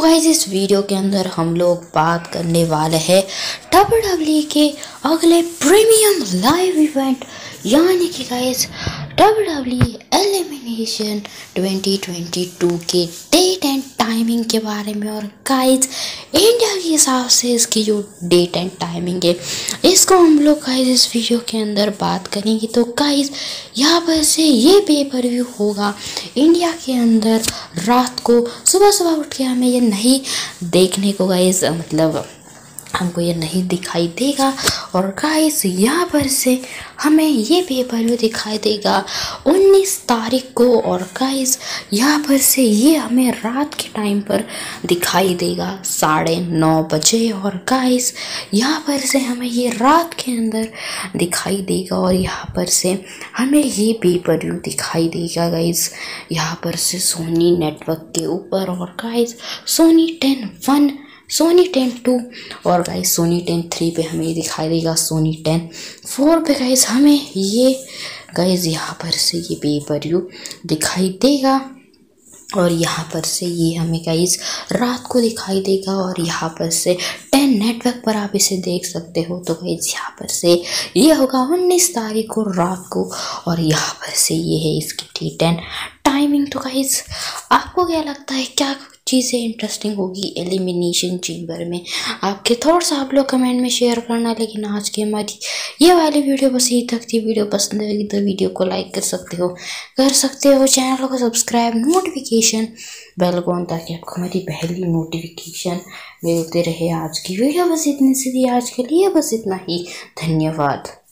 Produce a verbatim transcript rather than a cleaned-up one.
Guys इस video के अंदर हम लोग बात करने वाले हैं डब्ल्यू डब्ल्यू ई के अगले प्रीमियम लाइव इवेंट यानी कि guys W W E elimination twenty twenty two के डेट एंड टाइमिंग के बारे में। और गाइस इंडिया के हिसाब से इसकी जो डेट एंड टाइमिंग है इसको हम लोग गाइस इस वीडियो के अंदर बात करेंगे। तो गाइस यहाँ पर से ये पे पर व्यू होगा इंडिया के अंदर रात को, सुबह सुबह उठ के हमें ये नहीं देखने को गाइस मतलब हमको ये नहीं दिखाई देगा। और गाइस यहाँ पर से हमें ये पे पर व्यू दिखाई देगा उन्नीस तारीख को। और गाइस यहाँ पर से ये हमें रात के टाइम पर दिखाई देगा साढ़े नौ बजे। और गाइस यहाँ पर से हमें ये रात के अंदर दिखाई देगा और यहाँ पर से हमें ये पे पर व्यू दिखाई देगा गाइस यहाँ पर से सोनी नेटवर्क के ऊपर। और guys Sony Ten one, Sony Ten two और गाइस सोनी टेन थ्री पे हमें दिखाई देगा, सोनी टेन फोर पे गाइस हमें ये गाइस यहाँ पर से ये पे पर व्यू दिखाई देगा। और यहाँ पर से ये हमें गाइस रात को दिखाई देगा। और यहाँ पर से टेन नेटवर्क पर आप इसे देख सकते हो। तो गाइस यहाँ पर से ये होगा उन्नीस तारीख को रात को। और यहाँ पर से ये है इसकी टी टेन टाइमिंग। तो गाइस आपको क्या लगता है, क्या चीज़ें इंटरेस्टिंग होगी एलिमिनेशन चेंबर में? आपके थॉट्स आप लोग कमेंट में शेयर करना। लेकिन आज की हमारी ये वाली वीडियो बस यही तक थी। वीडियो पसंद आएगी तो वीडियो को लाइक कर सकते हो कर सकते हो चैनल को सब्सक्राइब, नोटिफिकेशन बेल को ऑन, ताकि आपको हमारी पहली नोटिफिकेशन मिलते रहे। आज की वीडियो बस इतनी सी थी, आज के लिए बस इतना ही। धन्यवाद।